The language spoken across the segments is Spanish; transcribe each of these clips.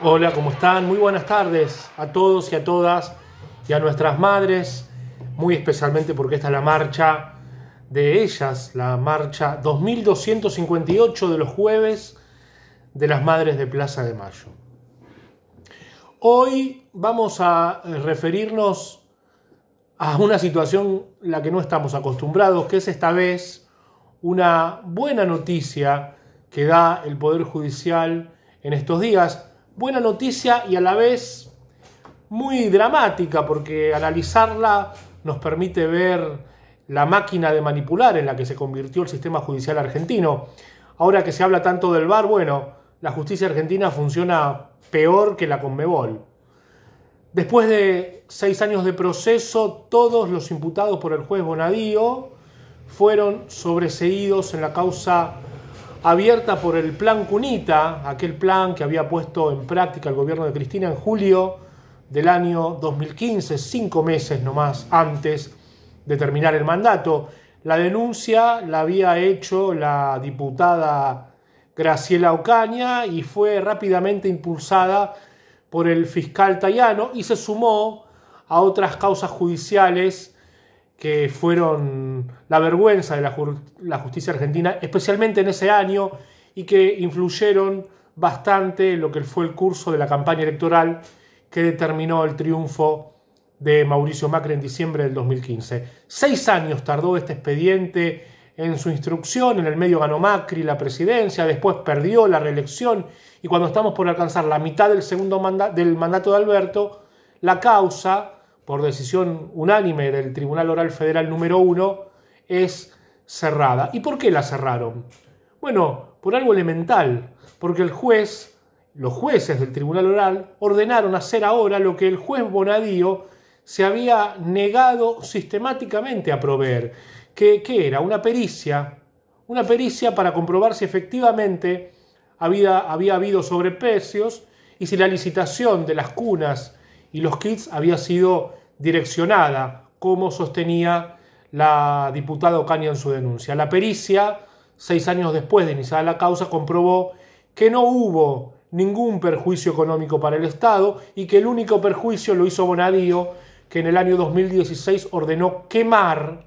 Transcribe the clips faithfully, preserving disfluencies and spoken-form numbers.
Hola, ¿cómo están? Muy buenas tardes a todos y a todas y a nuestras madres, muy especialmente porque esta es la marcha de ellas, la marcha dos mil doscientos cincuenta y ocho de los jueves de las Madres de Plaza de Mayo. Hoy vamos a referirnos a una situación a la que no estamos acostumbrados, que es esta vez una buena noticia que da el Poder Judicial en estos días. Buena noticia y a la vez muy dramática, porque analizarla nos permite ver la máquina de manipular en la que se convirtió el sistema judicial argentino. Ahora que se habla tanto del V A R, bueno, la justicia argentina funciona peor que la Conmebol. Después de seis años de proceso, todos los imputados por el juez Bonadío fueron sobreseídos en la causa abierta por el Plan Cunita, aquel plan que había puesto en práctica el gobierno de Cristina en julio del año dos mil quince, cinco meses nomás antes de terminar el mandato. La denuncia la había hecho la diputada Graciela Ocaña y fue rápidamente impulsada por el fiscal Tayano y se sumó a otras causas judiciales que fueron la vergüenza de la, la justicia argentina, especialmente en ese año, y que influyeron bastante en lo que fue el curso de la campaña electoral que determinó el triunfo de Mauricio Macri en diciembre del dos mil quince. Seis años tardó este expediente en su instrucción, en el medio ganó Macri la presidencia, después perdió la reelección, y cuando estamos por alcanzar la mitad del segundo mandato, del mandato de Alberto, la causa, por decisión unánime del Tribunal Oral Federal número uno, es cerrada. ¿Y por qué la cerraron? Bueno, por algo elemental, porque el juez, los jueces del Tribunal Oral ordenaron hacer ahora lo que el juez Bonadío se había negado sistemáticamente a proveer. ¿Qué, qué era? Una pericia, una pericia para comprobar si efectivamente había, había habido sobreprecios y si la licitación de las cunas y los kits había sido direccionada, como sostenía la diputada Ocaña en su denuncia. La pericia, seis años después de iniciar la causa, comprobó que no hubo ningún perjuicio económico para el Estado y que el único perjuicio lo hizo Bonadío, que en el año dos mil dieciséis ordenó quemar,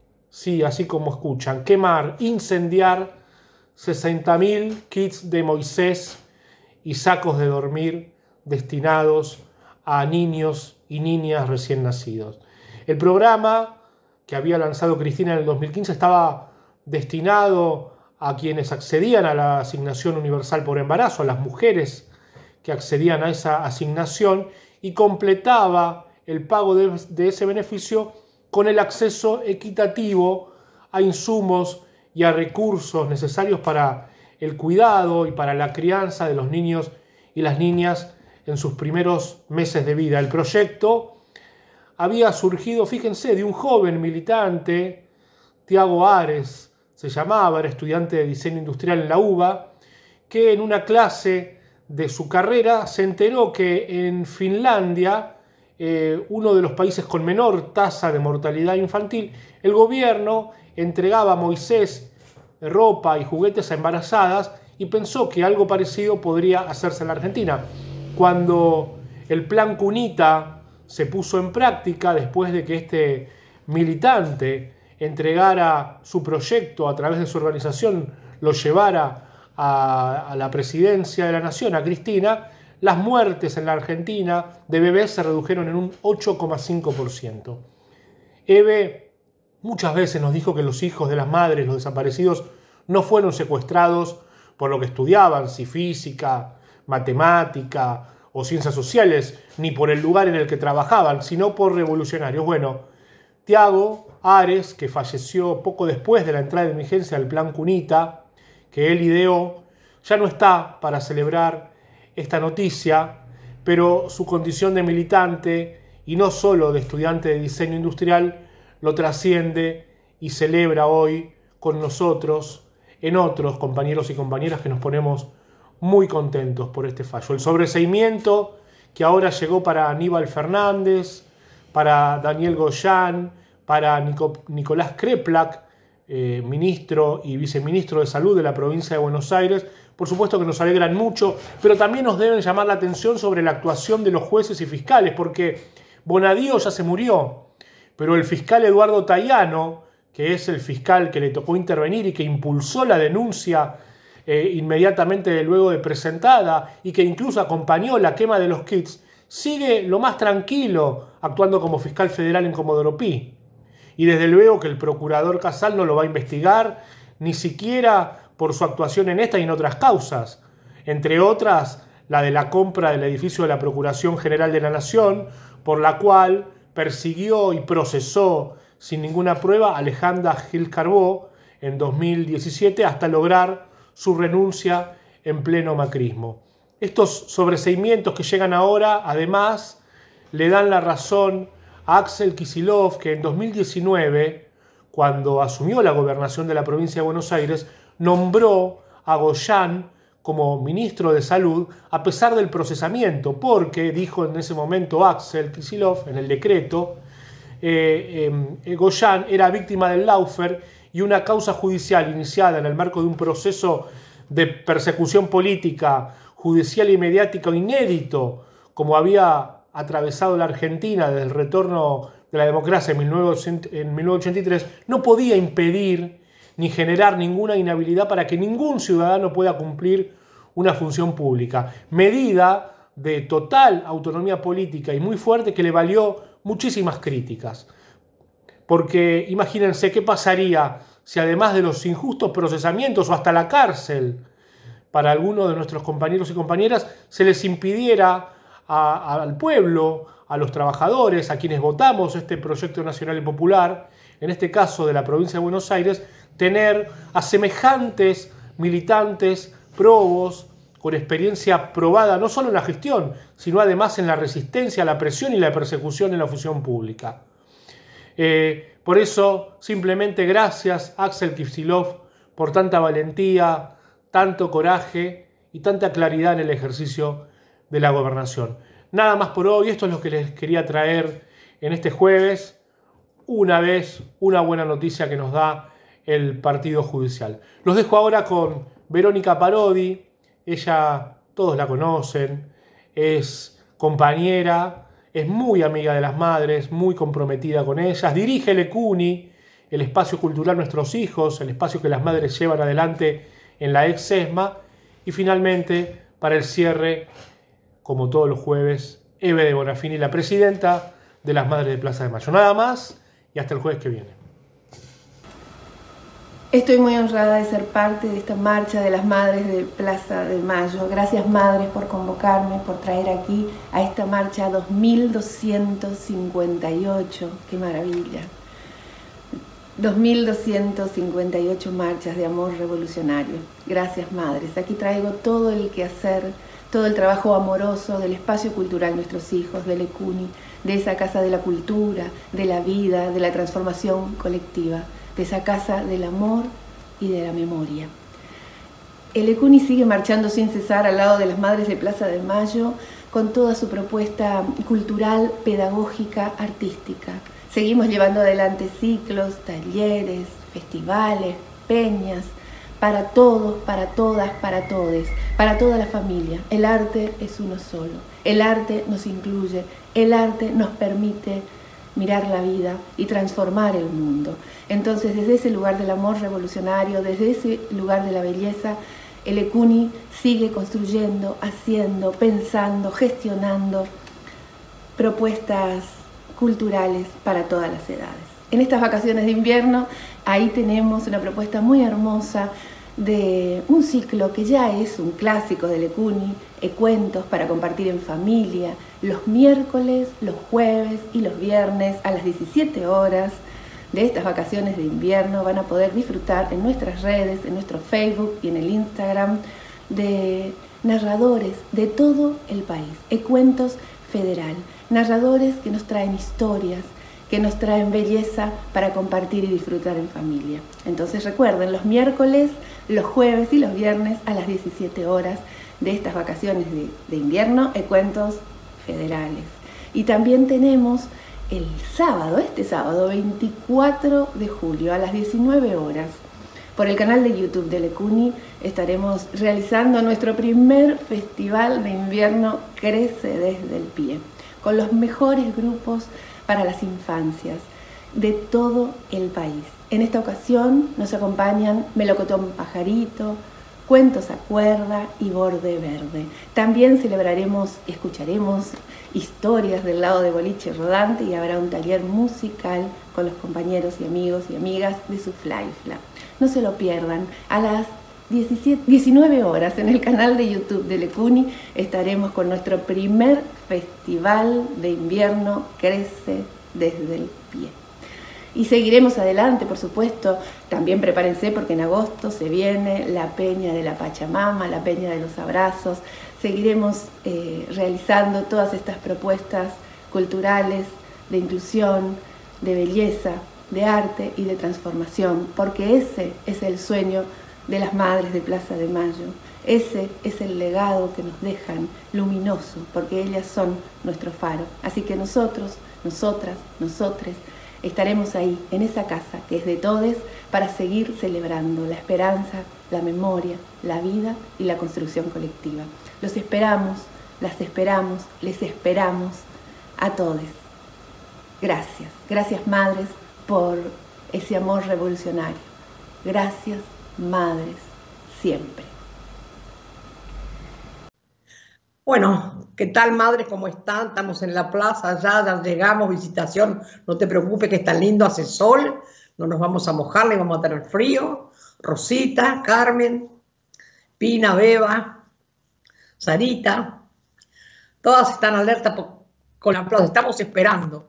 sí, así como escuchan, quemar, incendiar sesenta mil kits de Moisés y sacos de dormir destinados a niños y niñas recién nacidos. El programa que había lanzado Cristina en el dos mil quince estaba destinado a quienes accedían a la asignación universal por embarazo, a las mujeres que accedían a esa asignación, y completaba el pago de, de ese beneficio con el acceso equitativo a insumos y a recursos necesarios para el cuidado y para la crianza de los niños y las niñas en sus primeros meses de vida. El proyecto había surgido, fíjense, de un joven militante, Tiago Ares, se llamaba, era estudiante de diseño industrial en la UBA, que en una clase de su carrera se enteró que en Finlandia, eh, uno de los países con menor tasa de mortalidad infantil, el gobierno entregaba a Moisés ropa y juguetes a embarazadas y pensó que algo parecido podría hacerse en la Argentina. Cuando el Plan Cunita se puso en práctica, después de que este militante entregara su proyecto a través de su organización, lo llevara a, a la presidencia de la Nación, a Cristina, las muertes en la Argentina de bebés se redujeron en un ocho coma cinco por ciento. Eve muchas veces nos dijo que los hijos de las madres, los desaparecidos, no fueron secuestrados por lo que estudiaban, si física, matemática o ciencias sociales, ni por el lugar en el que trabajaban, sino por revolucionarios. Bueno, Tiago Ares, que falleció poco después de la entrada en vigencia del Plan Cunita, que él ideó, ya no está para celebrar esta noticia, pero su condición de militante, y no solo de estudiante de diseño industrial, lo trasciende y celebra hoy con nosotros, en otros compañeros y compañeras que nos ponemos muy contentos por este fallo. El sobreseimiento que ahora llegó para Aníbal Fernández, para Daniel Goyán, para Nico, Nicolás Kreplak, eh, ministro y viceministro de Salud de la provincia de Buenos Aires. Por supuesto que nos alegran mucho, pero también nos deben llamar la atención sobre la actuación de los jueces y fiscales, porque Bonadío ya se murió, pero el fiscal Eduardo Tayano, que es el fiscal que le tocó intervenir y que impulsó la denuncia eh, inmediatamente luego de presentada y que incluso acompañó la quema de los kits, sigue lo más tranquilo actuando como fiscal federal en Comodoro Pi. Y desde luego que el procurador Casal no lo va a investigar, ni siquiera por su actuación en esta y en otras causas, entre otras la de la compra del edificio de la Procuración General de la Nación, por la cual persiguió y procesó sin ninguna prueba a Alejandra Gil Carbó en dos mil diecisiete hasta lograr su renuncia en pleno macrismo. Estos sobreseimientos que llegan ahora, además, le dan la razón a Axel Kicillof, que en dos mil diecinueve, cuando asumió la gobernación de la provincia de Buenos Aires, nombró a Goyan como ministro de Salud a pesar del procesamiento, porque, dijo en ese momento Axel Kicillof en el decreto, eh, eh, Goyan era víctima del Lawfare y una causa judicial iniciada en el marco de un proceso de persecución política, judicial y mediático inédito, como había atravesado la Argentina desde el retorno de la democracia en mil novecientos ochenta y tres, no podía impedir ni generar ninguna inhabilidad para que ningún ciudadano pueda cumplir una función pública. Medida de total autonomía política y muy fuerte que le valió muchísimas críticas. Porque imagínense qué pasaría si además de los injustos procesamientos o hasta la cárcel para algunos de nuestros compañeros y compañeras se les impidiera a, a, al pueblo, a los trabajadores, a quienes votamos este proyecto nacional y popular, en este caso de la provincia de Buenos Aires, tener a semejantes militantes probos, con experiencia probada no solo en la gestión, sino además en la resistencia a la presión y la persecución en la función pública. Eh, por eso, simplemente gracias, Axel Kicillof, por tanta valentía, tanto coraje y tanta claridad en el ejercicio de la gobernación. Nada más por hoy, esto es lo que les quería traer en este jueves. Una vez, una buena noticia que nos da el partido judicial. Los dejo ahora con Verónica Parodi. Ella, todos la conocen, es compañera, es muy amiga de las madres, muy comprometida con ellas. Dirige el ECUNI, el espacio cultural Nuestros Hijos, el espacio que las madres llevan adelante en la ex ESMA. Y finalmente, para el cierre, como todos los jueves, Eve de Bonafini, la presidenta de las Madres de Plaza de Mayo. Nada más y hasta el jueves que viene. Estoy muy honrada de ser parte de esta marcha de las Madres de Plaza de Mayo. Gracias, madres, por convocarme, por traer aquí a esta marcha dos mil doscientos cincuenta y ocho. ¡Qué maravilla! dos mil doscientas cincuenta y ocho marchas de amor revolucionario. Gracias, madres. Aquí traigo todo el quehacer, todo el trabajo amoroso del espacio cultural Nuestros Hijos, del ECUNI, de esa casa de la cultura, de la vida, de la transformación colectiva, de esa casa del amor y de la memoria. El ECUNI sigue marchando sin cesar al lado de las Madres de Plaza de Mayo con toda su propuesta cultural, pedagógica, artística. Seguimos llevando adelante ciclos, talleres, festivales, peñas, para todos, para todas, para todes, para toda la familia. El arte es uno solo. El arte nos incluye, el arte nos permite mirar la vida y transformar el mundo. Entonces, desde ese lugar del amor revolucionario, desde ese lugar de la belleza, el ECUNI sigue construyendo, haciendo, pensando, gestionando propuestas culturales para todas las edades. En estas vacaciones de invierno, ahí tenemos una propuesta muy hermosa de un ciclo que ya es un clásico del ECUNI, cuentos para compartir en familia, los miércoles, los jueves y los viernes a las diecisiete horas de estas vacaciones de invierno. Van a poder disfrutar en nuestras redes, en nuestro Facebook y en el Instagram, de narradores de todo el país, Ecuentos Federal, narradores que nos traen historias, que nos traen belleza para compartir y disfrutar en familia. Entonces recuerden, los miércoles, los jueves y los viernes a las diecisiete horas de estas vacaciones de, de invierno, Ecuentos Federales. Y también tenemos el sábado, este sábado veinticuatro de julio a las diecinueve horas. Por el canal de YouTube de Lecuni estaremos realizando nuestro primer festival de invierno Crece desde el pie, con los mejores grupos para las infancias de todo el país. En esta ocasión nos acompañan Melocotón Pajarito, Cuentos a Cuerda y Borde Verde. También celebraremos, escucharemos historias del lado de Boliche Rodante y habrá un taller musical con los compañeros y amigos y amigas de su Flaifla. No se lo pierdan. A las diecinueve horas en el canal de YouTube de Lecuni estaremos con nuestro primer festival de invierno Crece desde el pie. Y seguiremos adelante, por supuesto. También prepárense porque en agosto se viene la Peña de la Pachamama, la Peña de los Abrazos. Seguiremos eh, realizando todas estas propuestas culturales de inclusión, de belleza, de arte y de transformación, porque ese es el sueño de las madres de Plaza de Mayo. Ese es el legado que nos dejan luminoso, porque ellas son nuestro faro. Así que nosotros, nosotras, nosotres, estaremos ahí, en esa casa que es de todes, para seguir celebrando la esperanza, la memoria, la vida y la construcción colectiva. Los esperamos, las esperamos, les esperamos a todes. Gracias, gracias madres por ese amor revolucionario. Gracias madres, siempre. Bueno, ¿qué tal madres? ¿Cómo están? Estamos en la plaza, ya, ya llegamos, visitación, no te preocupes que está lindo, hace sol, no nos vamos a mojar, le vamos a tener frío. Rosita, Carmen, Pina, Beba, Sarita, todas están alertas con la plaza, estamos esperando.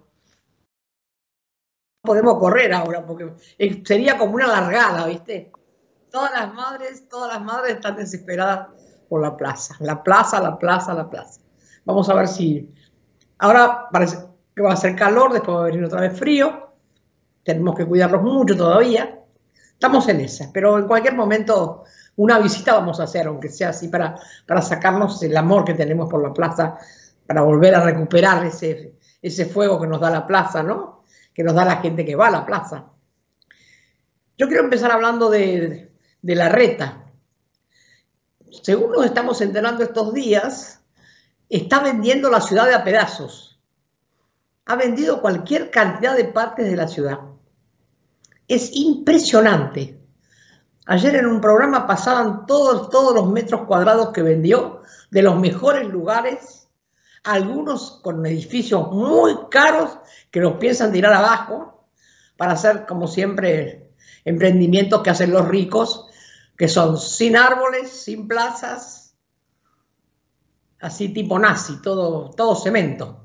No podemos correr ahora porque sería como una largada, ¿viste? Todas las madres, todas las madres están desesperadas por la plaza, la plaza, la plaza, la plaza. Vamos a ver si... Ahora parece que va a hacer calor, después va a venir otra vez frío. Tenemos que cuidarlos mucho todavía. Estamos en esa, pero en cualquier momento una visita vamos a hacer, aunque sea así, para, para sacarnos el amor que tenemos por la plaza, para volver a recuperar ese, ese fuego que nos da la plaza, ¿no? Que nos da la gente que va a la plaza. Yo quiero empezar hablando de, de la reta. Según nos estamos enterando estos días, está vendiendo la ciudad de a pedazos. Ha vendido cualquier cantidad de partes de la ciudad. Es impresionante. Ayer en un programa pasaban todos, todos los metros cuadrados que vendió, de los mejores lugares, algunos con edificios muy caros que los piensan tirar abajo para hacer, como siempre, emprendimientos que hacen los ricos, que son sin árboles, sin plazas, así tipo nazi, todo, todo cemento.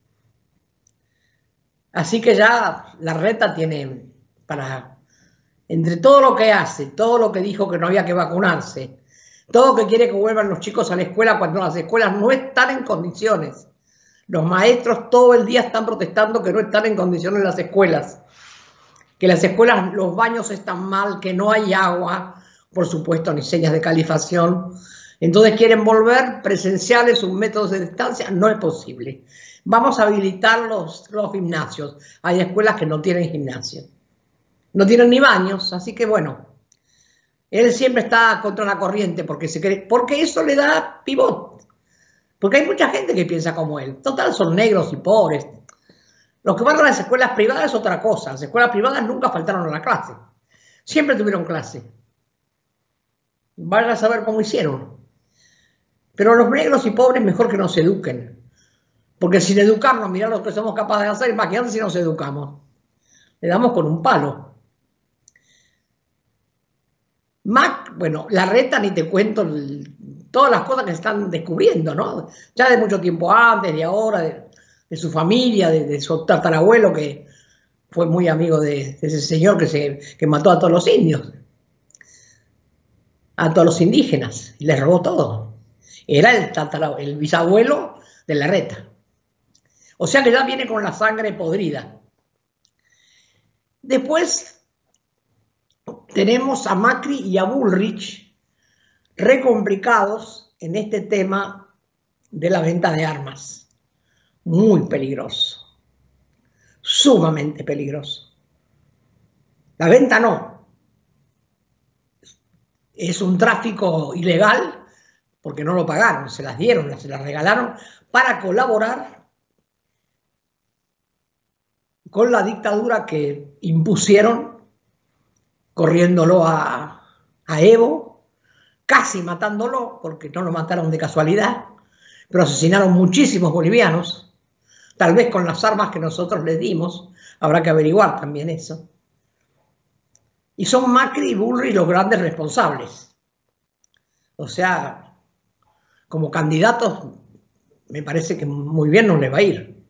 Así que ya la reta tiene para, entre todo lo que hace, todo lo que dijo que no había que vacunarse, todo que quiere que vuelvan los chicos a la escuela cuando las escuelas no están en condiciones. Los maestros todo el día están protestando que no están en condiciones las escuelas, que las escuelas, los baños están mal, que no hay agua, por supuesto, ni señas de calefacción. Entonces quieren volver presenciales, sus métodos de distancia. No es posible. Vamos a habilitar los, los gimnasios. Hay escuelas que no tienen gimnasio. No tienen ni baños, así que bueno. Él siempre está contra la corriente porque, se cree, porque eso le da pivot. Porque hay mucha gente que piensa como él. Total, son negros y pobres. Los que van a las escuelas privadas es otra cosa. Las escuelas privadas nunca faltaron a la clase. Siempre tuvieron clase. Van a saber cómo hicieron. Pero los negros y pobres mejor que nos eduquen. Porque sin educarnos, mirá lo que somos capaces de hacer, imagínate si nos educamos. Le damos con un palo. Mac, bueno, la reta ni te cuento el, todas las cosas que se están descubriendo, ¿no? Ya de mucho tiempo antes, de ahora, de, de su familia, de, de su tatarabuelo que fue muy amigo de, de ese señor que, se, que mató a todos los indios. A todos los indígenas, y les robó todo. Era el, tatara, el bisabuelo de la reta. O sea que ya viene con la sangre podrida. Después tenemos a Macri y a Bullrich re complicados en este tema de la venta de armas. Muy peligroso. sumamente peligroso. La venta no. Es un tráfico ilegal porque no lo pagaron, se las dieron, se las regalaron para colaborar con la dictadura que impusieron, corriéndolo a, a Evo, casi matándolo, porque no lo mataron de casualidad, pero asesinaron muchísimos bolivianos, tal vez con las armas que nosotros les dimos, habrá que averiguar también eso. Y son Macri y Bullrich los grandes responsables. O sea, como candidatos, me parece que muy bien nos les va a ir.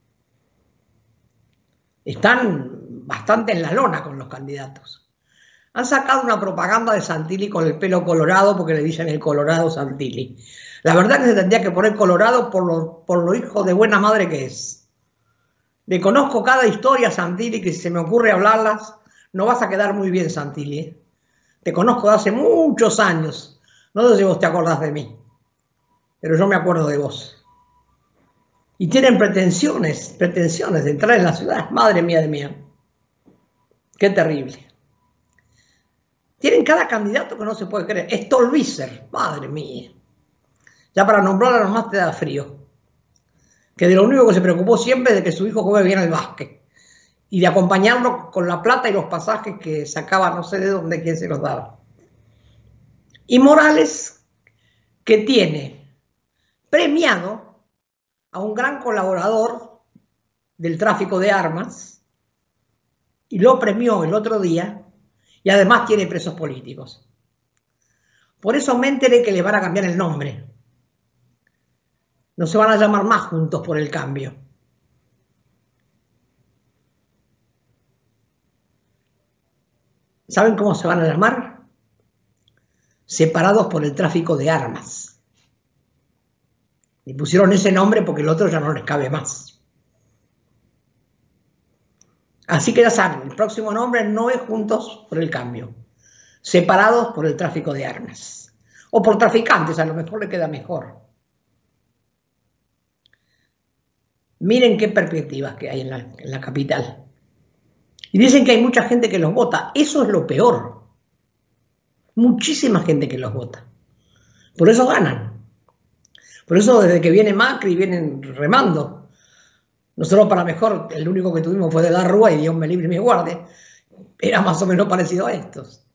Están bastante en la lona con los candidatos. Han sacado una propaganda de Santilli con el pelo colorado porque le dicen el Colorado Santilli. La verdad que se tendría que poner colorado por lo, por lo hijo de buena madre que es. Le conozco cada historia a Santilli que si se me ocurre hablarlas, no vas a quedar muy bien, Santilli. ¿eh? Te conozco de hace muchos años. No sé si vos te acordás de mí, pero yo me acuerdo de vos. Y tienen pretensiones, pretensiones de entrar en la ciudad. Madre mía de mía. Qué terrible. Tienen cada candidato que no se puede creer. Stolbizer, madre mía. Ya para nombrarla nomás te da frío. Que de lo único que se preocupó siempre es de que su hijo juegue bien al básquet. Y de acompañarlo con la plata y los pasajes que sacaba no sé de dónde, quién se los daba. Y Morales, que tiene premiado a un gran colaborador del tráfico de armas, y lo premió el otro día, y además tiene presos políticos. Por eso me enteré que le van a cambiar el nombre. No se van a llamar más Juntos por el Cambio. ¿Saben cómo se van a llamar? Separados por el tráfico de armas. Y pusieron ese nombre porque el otro ya no les cabe más. Así que ya saben, el próximo nombre no es Juntos por el Cambio. Separados por el tráfico de armas. O por traficantes, a lo mejor le queda mejor. Miren qué perspectivas que hay en la, en la capital. Y dicen que hay mucha gente que los vota. Eso es lo peor. Muchísima gente que los vota. Por eso ganan. Por eso desde que viene Macri vienen remando. Nosotros para mejor, el único que tuvimos fue de la Rúa y Dios me libre y me guarde. Era más o menos parecido a estos.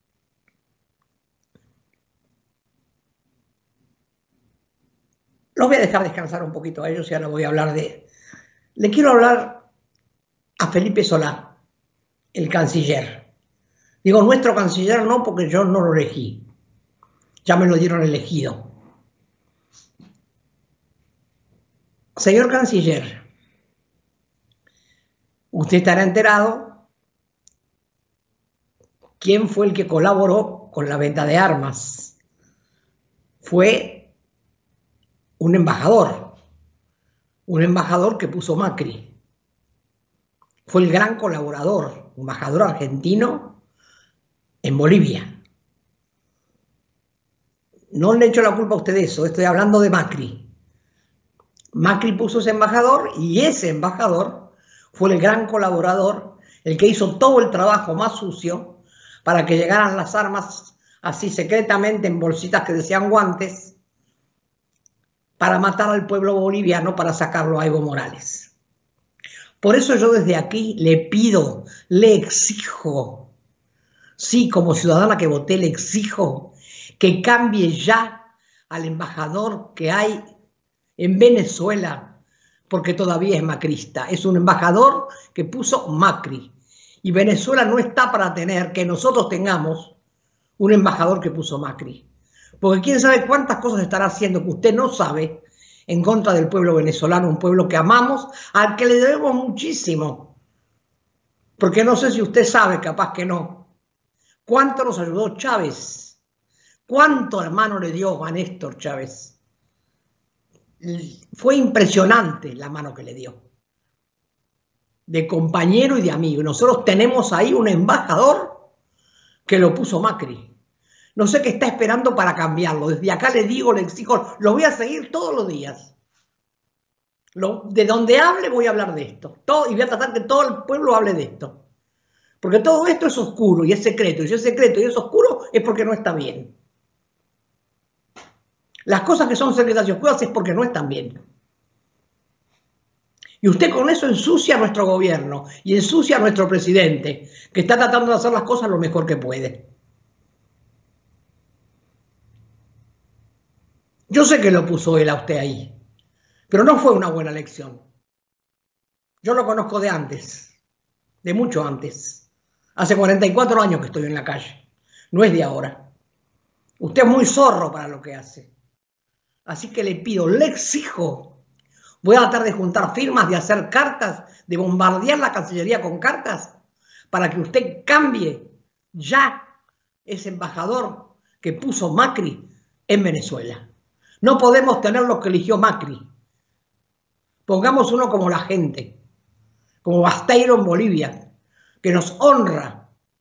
Los voy a dejar descansar un poquito a ellos y ahora voy a hablar de... Le quiero hablar a Felipe Solá, el canciller. Digo nuestro canciller no porque yo no lo elegí. Ya me lo dieron elegido. Señor canciller, usted estará enterado quién fue el que colaboró con la venta de armas. Fue un embajador, un embajador que puso Macri. Fue el gran colaborador, un embajador argentino en Bolivia. No le echo la culpa a usted de eso, estoy hablando de Macri. Macri puso ese embajador y ese embajador fue el gran colaborador, el que hizo todo el trabajo más sucio para que llegaran las armas así secretamente en bolsitas que decían guantes para matar al pueblo boliviano, para sacarlo a Evo Morales. Por eso yo desde aquí le pido, le exijo, sí, como ciudadana que voté, le exijo que cambie ya al embajador que hay en Venezuela, porque todavía es macrista. Es un embajador que puso Macri. Y Venezuela no está para tener, que nosotros tengamos, un embajador que puso Macri. Porque quién sabe cuántas cosas estará haciendo que usted no sabe en contra del pueblo venezolano, un pueblo que amamos, al que le debemos muchísimo. Porque no sé si usted sabe, capaz que no, cuánto nos ayudó Chávez, cuánto hermano le dio a Néstor Chávez. Fue impresionante la mano que le dio, de compañero y de amigo. Nosotros tenemos ahí un embajador que lo puso Macri. No sé qué está esperando para cambiarlo. Desde acá le digo, le exijo, lo voy a seguir todos los días. Lo, de donde hable voy a hablar de esto. Todo, y voy a tratar que todo el pueblo hable de esto. Porque todo esto es oscuro y es secreto. Y si es secreto y es oscuro es porque no está bien. Las cosas que son secretas y oscuras es porque no están bien. Y usted con eso ensucia a nuestro gobierno y ensucia a nuestro presidente, que está tratando de hacer las cosas lo mejor que puede. Yo sé que lo puso él a usted ahí, pero no fue una buena elección. Yo lo conozco de antes, de mucho antes. Hace cuarenta y cuatro años que estoy en la calle, no es de ahora. Usted es muy zorro para lo que hace. Así que le pido, le exijo, voy a tratar de juntar firmas, de hacer cartas, de bombardear la Cancillería con cartas, para que usted cambie ya ese embajador que puso Macri en Venezuela. No podemos tener lo que eligió Macri. Pongamos uno como la gente, como Basteiro en Bolivia, que nos honra.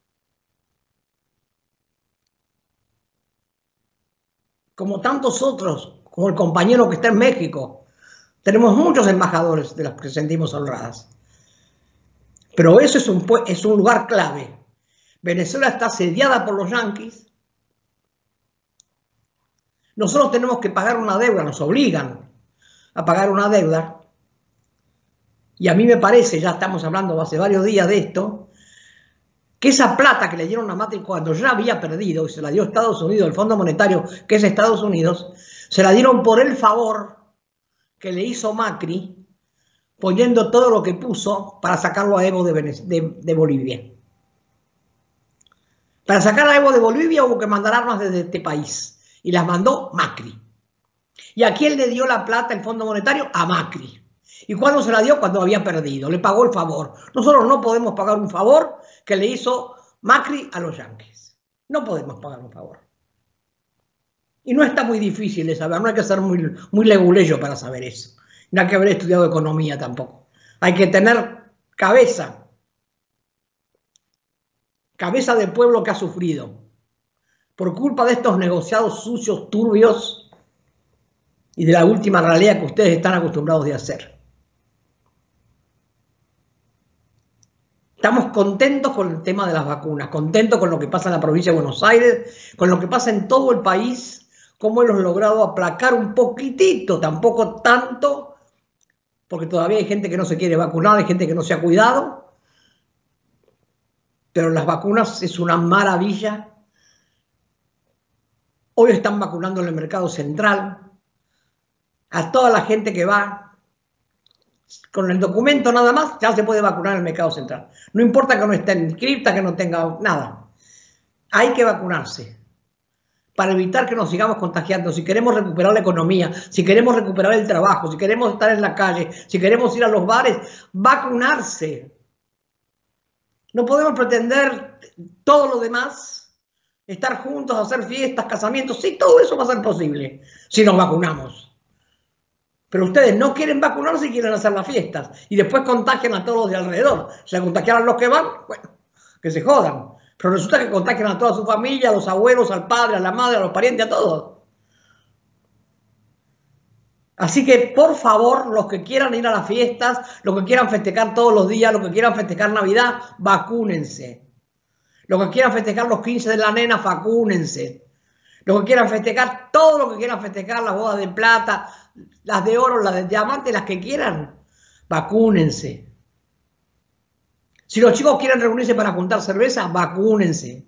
Como tantos otros, como el compañero que está en México. Tenemos muchos embajadores de los que sentimos honradas. Pero eso es un, es un lugar clave. Venezuela está asediada por los yanquis. Nosotros tenemos que pagar una deuda, nos obligan a pagar una deuda. Y a mí me parece, ya estamos hablando hace varios días de esto, que esa plata que le dieron a Macri cuando ya había perdido y se la dio Estados Unidos, el Fondo Monetario, que es Estados Unidos, se la dieron por el favor que le hizo Macri, poniendo todo lo que puso para sacarlo a Evo de, de, de Bolivia. Para sacar a Evo de Bolivia hubo que mandar armas desde este país. Y las mandó Macri. ¿Y a quién le dio la plata el Fondo Monetario? A Macri. ¿Y cuándo se la dio? Cuando había perdido. Le pagó el favor. Nosotros no podemos pagar un favor que le hizo Macri a los yanquis. No podemos pagar un favor. Y no está muy difícil de saber. No hay que ser muy, muy leguleyo para saber eso. No hay que haber estudiado economía tampoco. Hay que tener cabeza. Cabeza del pueblo que ha sufrido. Por culpa de estos negociados sucios, turbios y de la última realidad que ustedes están acostumbrados de hacer. Estamos contentos con el tema de las vacunas, contentos con lo que pasa en la provincia de Buenos Aires, con lo que pasa en todo el país, cómo hemos logrado aplacar un poquitito, tampoco tanto, porque todavía hay gente que no se quiere vacunar, hay gente que no se ha cuidado, pero las vacunas es una maravilla. Hoy están vacunando en el mercado central a toda la gente que va con el documento nada más, ya se puede vacunar en el mercado central. No importa que no esté inscripta, que no tenga nada. Hay que vacunarse para evitar que nos sigamos contagiando. Si queremos recuperar la economía, si queremos recuperar el trabajo, si queremos estar en la calle, si queremos ir a los bares, vacunarse. No podemos pretender todo lo demás. Estar juntos, hacer fiestas, casamientos, sí, todo eso va a ser posible si nos vacunamos. Pero ustedes no quieren vacunarse y quieren hacer las fiestas. Y después contagian a todos los de alrededor. Se contagian a los que van, bueno, que se jodan. Pero resulta que contagian a toda su familia, a los abuelos, al padre, a la madre, a los parientes, a todos. Así que, por favor, los que quieran ir a las fiestas, los que quieran festejar todos los días, los que quieran festejar Navidad, vacúnense. Los que quieran festejar los quince de la nena, vacúnense. Los que quieran festejar, todo lo que quieran festejar, las bodas de plata, las de oro, las de diamante, las que quieran, vacúnense. Si los chicos quieren reunirse para juntar cerveza, vacúnense.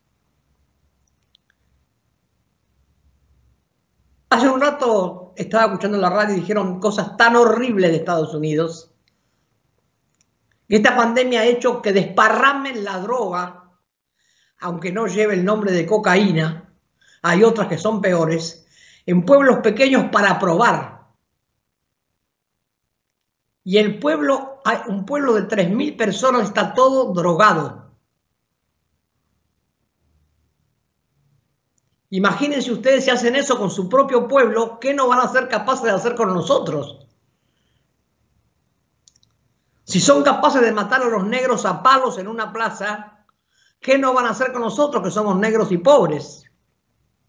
Hace un rato estaba escuchando en la radio y dijeron cosas tan horribles de Estados Unidos. Que esta pandemia ha hecho que desparramen la droga, aunque no lleve el nombre de cocaína, hay otras que son peores, en pueblos pequeños para probar. Y el pueblo, un pueblo de tres mil personas está todo drogado. Imagínense ustedes si hacen eso con su propio pueblo, ¿qué no van a ser capaces de hacer con nosotros? Si son capaces de matar a los negros a palos en una plaza, ¿qué no van a hacer con nosotros que somos negros y pobres?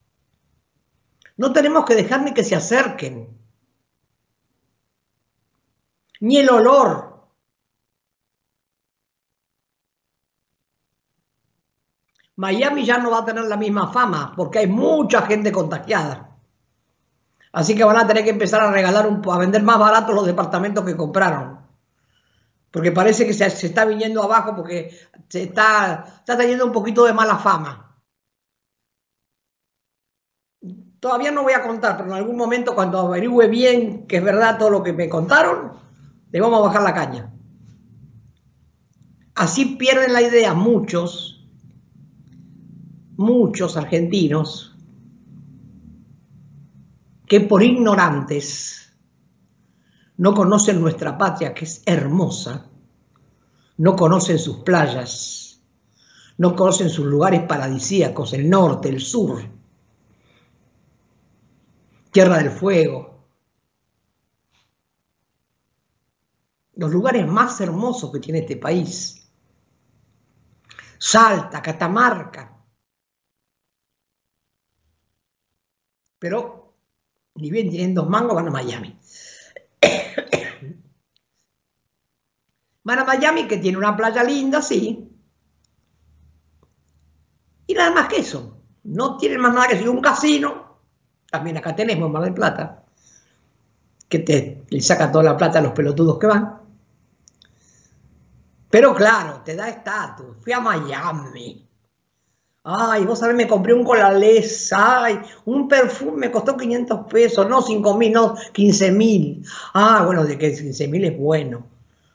No tenemos que dejar ni que se acerquen. ni el olor. Miami ya no va a tener la misma fama porque hay mucha gente contagiada. Así que van a tener que empezar a regalar, un, a vender más baratos los departamentos que compraron. Porque parece que se, se está viniendo abajo porque se está, está teniendo un poquito de mala fama. Todavía no voy a contar, pero en algún momento cuando averigüe bien que es verdad todo lo que me contaron, le vamos a bajar la caña. Así pierden la idea muchos, muchos argentinos, que por ignorantes no conocen nuestra patria, que es hermosa, no conocen sus playas, no conocen sus lugares paradisíacos, el norte, el sur, Tierra del Fuego, los lugares más hermosos que tiene este país, Salta, Catamarca, pero ni bien tienen dos mangos, van a Miami. Van a Miami, que tiene una playa linda, sí. Y nada más que eso. No tienen más nada que ser un casino. También acá tenemos Mar del Plata, que te le saca toda la plata a los pelotudos que van. Pero claro, te da estatus. Fui a Miami. Ay, vos sabés, me compré un Colalés, ay, un perfume me costó quinientos pesos, no cinco mil, no quince mil. Ah, bueno, de que quince mil es bueno.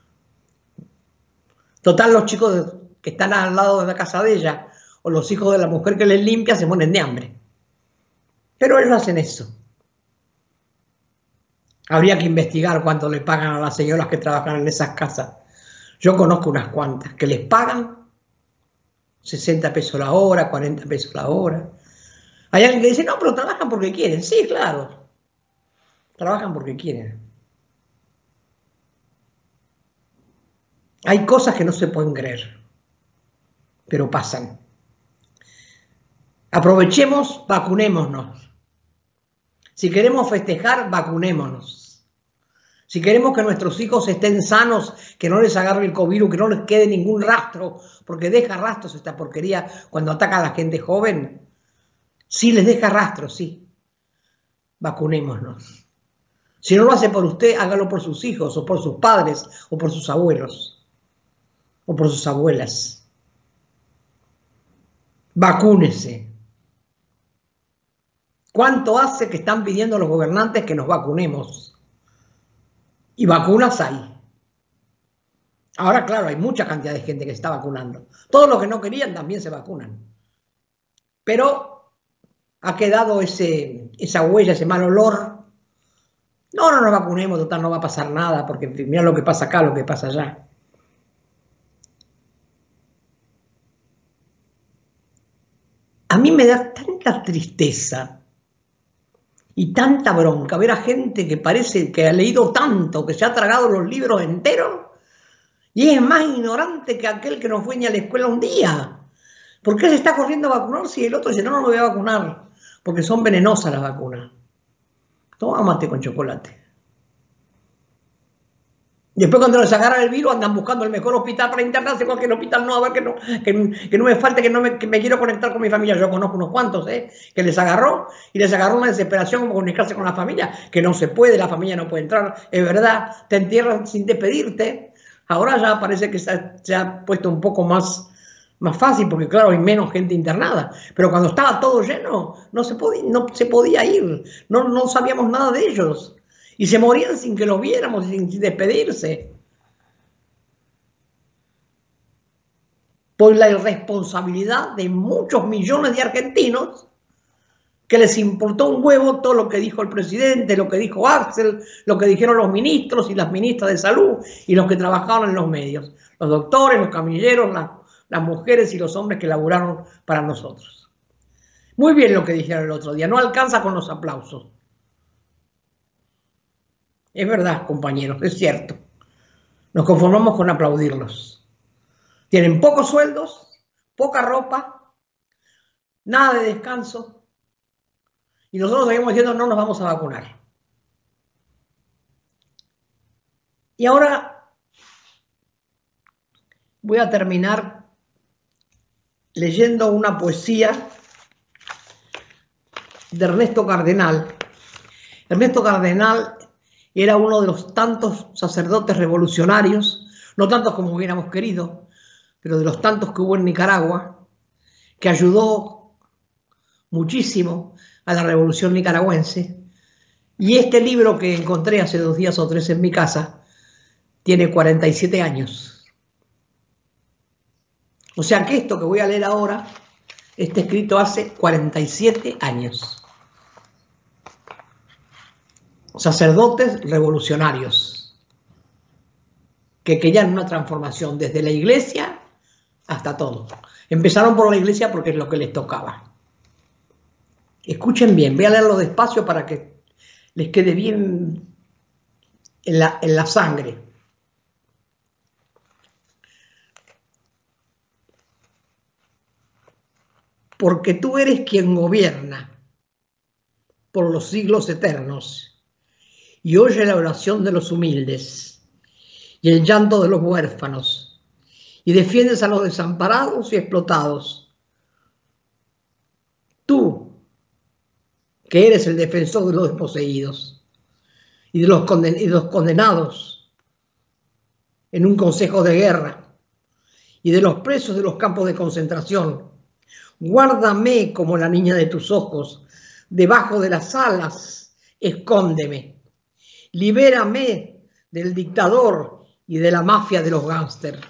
Total, los chicos que están al lado de la casa de ella, o los hijos de la mujer que les limpia, se mueren de hambre. Pero ellos hacen eso. Habría que investigar cuánto le pagan a las señoras que trabajan en esas casas. Yo conozco unas cuantas que les pagan sesenta pesos la hora, cuarenta pesos la hora. Hay alguien que dice, no, pero trabajan porque quieren. Sí, claro. Trabajan porque quieren. Hay cosas que no se pueden creer, pero pasan. Aprovechemos, vacunémonos. Si queremos festejar, vacunémonos. Si queremos que nuestros hijos estén sanos, que no les agarre el COVID, que no les quede ningún rastro, porque deja rastros esta porquería cuando ataca a la gente joven. Sí, les deja rastros, sí. Vacunémonos. Si no lo hace por usted, hágalo por sus hijos, o por sus padres, o por sus abuelos, o por sus abuelas. Vacúnese. ¿Cuánto hace que están pidiendo los gobernantes que nos vacunemos? Y vacunas hay. Ahora, claro, hay mucha cantidad de gente que se está vacunando. Todos los que no querían también se vacunan. Pero ha quedado ese, esa huella, ese mal olor. No, no nos vacunemos, total, no va a pasar nada, porque mira lo que pasa acá, lo que pasa allá. A mí me da tanta tristeza y tanta bronca ver a gente que parece que ha leído tanto, que se ha tragado los libros enteros y es más ignorante que aquel que no fue ni a la escuela un día. ¿Por qué se está corriendo a vacunar si el otro dice, no, no me voy a vacunar? Porque son venenosas las vacunas. Toma mate con chocolate. Después cuando les agarran el virus andan buscando el mejor hospital para internarse, cualquier hospital no, a ver que no, que, que no me falte, que, no me, que me quiero conectar con mi familia. Yo conozco unos cuantos, ¿eh? Que les agarró y les agarró una desesperación como comunicarse con la familia, que no se puede, la familia no puede entrar, es verdad, te entierran sin despedirte. Ahora ya parece que se ha, se ha puesto un poco más, más fácil, porque claro, hay menos gente internada, pero cuando estaba todo lleno, no se podía, no se podía ir, no, no sabíamos nada de ellos. Y se morían sin que los viéramos, sin, sin despedirse. Por la irresponsabilidad de muchos millones de argentinos que les importó un huevo todo lo que dijo el presidente, lo que dijo Axel, lo que dijeron los ministros y las ministras de salud y los que trabajaban en los medios. Los doctores, los camilleros, las, las mujeres y los hombres que laburaron para nosotros. Muy bien lo que dijeron el otro día, no alcanza con los aplausos. Es verdad, compañeros, es cierto. Nos conformamos con aplaudirlos. Tienen pocos sueldos, poca ropa, nada de descanso. Y nosotros seguimos diciendo no nos vamos a vacunar. Y ahora voy a terminar leyendo una poesía de Ernesto Cardenal. Ernesto Cardenal era uno de los tantos sacerdotes revolucionarios, no tantos como hubiéramos querido, pero de los tantos que hubo en Nicaragua, que ayudó muchísimo a la revolución nicaragüense. Y este libro que encontré hace dos días o tres en mi casa tiene cuarenta y siete años. O sea que esto que voy a leer ahora está escrito hace cuarenta y siete años. Sacerdotes revolucionarios que querían una transformación desde la iglesia hasta todo. Empezaron por la iglesia porque es lo que les tocaba. Escuchen bien, voy a leerlo despacio para que les quede bien en la, en la sangre. Porque tú eres quien gobierna por los siglos eternos y oye la oración de los humildes y el llanto de los huérfanos y defiendes a los desamparados y explotados. Tú, que eres el defensor de los desposeídos y de los, conden- y de los condenados en un consejo de guerra y de los presos de los campos de concentración, guárdame como la niña de tus ojos, debajo de las alas, escóndeme. Libérame del dictador y de la mafia de los gángsters.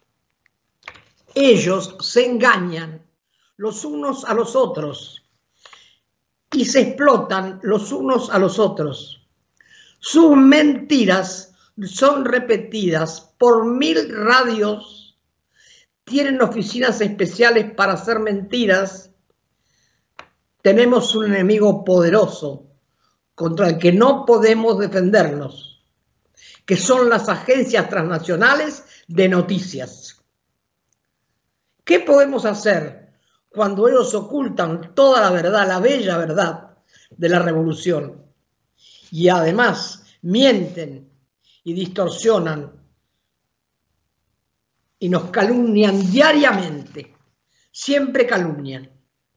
Ellos se engañan los unos a los otros y se explotan los unos a los otros. Sus mentiras son repetidas por mil radios. Tienen oficinas especiales para hacer mentiras. Tenemos un enemigo poderoso contra el que no podemos defendernos, que son las agencias transnacionales de noticias. ¿Qué podemos hacer cuando ellos ocultan toda la verdad, la bella verdad de la revolución? Y además mienten y distorsionan y nos calumnian diariamente, siempre calumnian.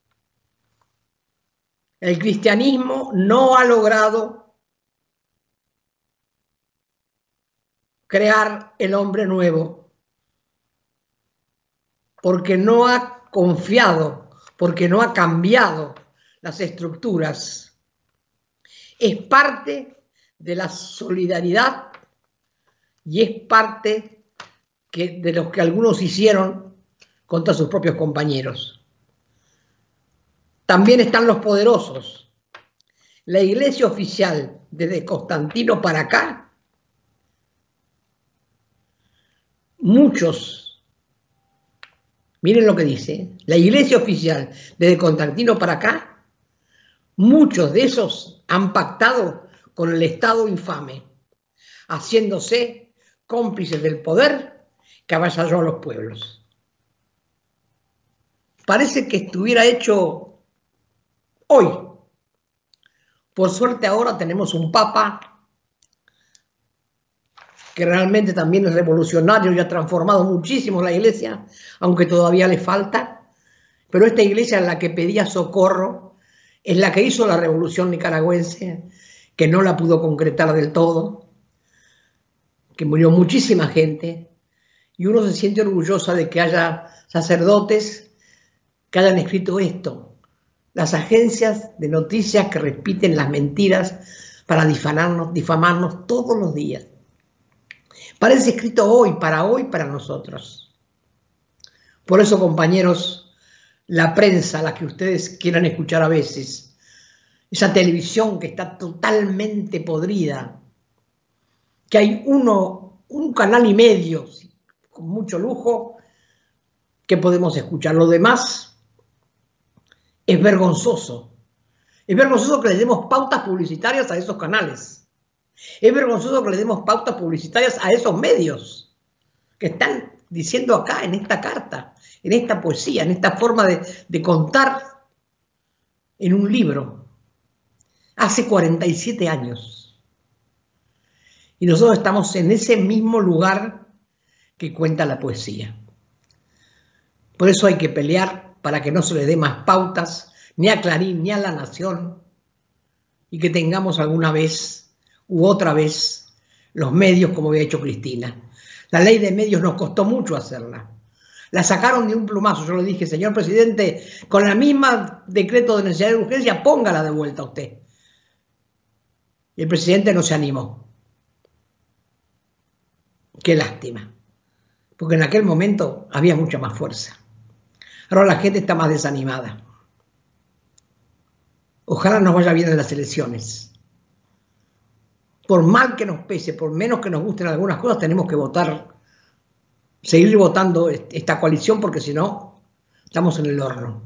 El cristianismo no ha logrado crear el hombre nuevo porque no ha confiado, porque no ha cambiado las estructuras. Es parte de la solidaridad y es parte que, de lo que algunos hicieron contra sus propios compañeros. También están los poderosos. La iglesia oficial, desde Constantino para acá, muchos, miren lo que dice, la iglesia oficial, desde Constantino para acá, muchos de esos han pactado con el Estado infame, haciéndose cómplices del poder que avasalló a los pueblos. Parece que estuviera hecho hoy. Por suerte ahora tenemos un papa que realmente también es revolucionario y ha transformado muchísimo la iglesia, aunque todavía le falta. Pero esta iglesia en la que pedía socorro es la que hizo la revolución nicaragüense, que no la pudo concretar del todo, que murió muchísima gente, y uno se siente orgullosa de que haya sacerdotes que hayan escrito esto. Las agencias de noticias que repiten las mentiras para difamarnos, difamarnos todos los días. Parece escrito hoy, para hoy, para nosotros. Por eso, compañeros, la prensa, la que ustedes quieran escuchar a veces, esa televisión que está totalmente podrida, que hay uno, un canal y medio, con mucho lujo, que podemos escuchar. Lo demás es vergonzoso. Es vergonzoso que le demos pautas publicitarias a esos canales. Es vergonzoso que le demos pautas publicitarias a esos medios que están diciendo acá, en esta carta, en esta poesía, en esta forma de, de contar en un libro. Hace cuarenta y siete años. Y nosotros estamos en ese mismo lugar que cuenta la poesía. Por eso hay que pelear para que no se le dé más pautas ni a Clarín ni a La Nación y que tengamos alguna vez u otra vez los medios como había hecho Cristina. La ley de medios nos costó mucho hacerla. La sacaron de un plumazo. Yo le dije, señor presidente, con la misma decreto de necesidad de urgencia, póngala de vuelta usted. Y el presidente no se animó. Qué lástima. Porque en aquel momento había mucha más fuerza. Ahora la gente está más desanimada. Ojalá nos vaya bien en las elecciones. Por mal que nos pese, por menos que nos gusten algunas cosas, tenemos que votar, seguir votando esta coalición, porque si no, estamos en el horno.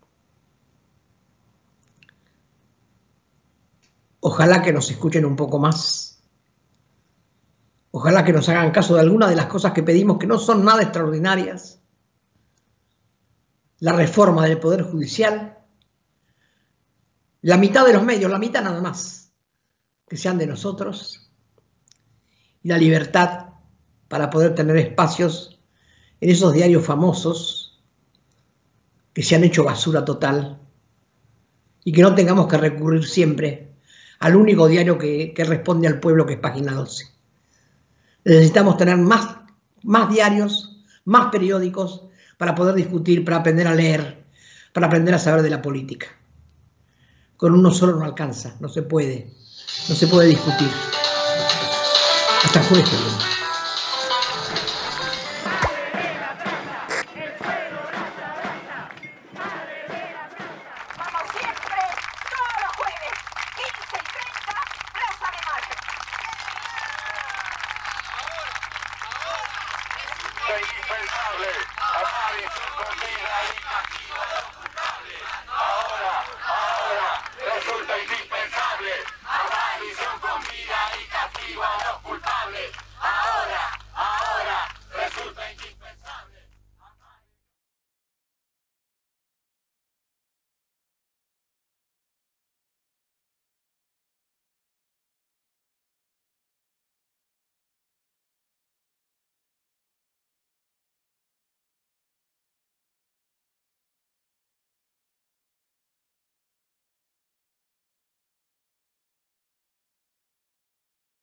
Ojalá que nos escuchen un poco más. Ojalá que nos hagan caso de algunas de las cosas que pedimos, que no son nada extraordinarias. La reforma del Poder Judicial. La mitad de los medios, la mitad nada más, que sean de nosotros. Y la libertad para poder tener espacios en esos diarios famosos que se han hecho basura total y que no tengamos que recurrir siempre al único diario que, que responde al pueblo, que es Página doce. Necesitamos tener más, más diarios, más periódicos para poder discutir, para aprender a leer, para aprender a saber de la política. Con uno solo no alcanza, no se puede, no se puede discutir. Hasta el jueves que viene.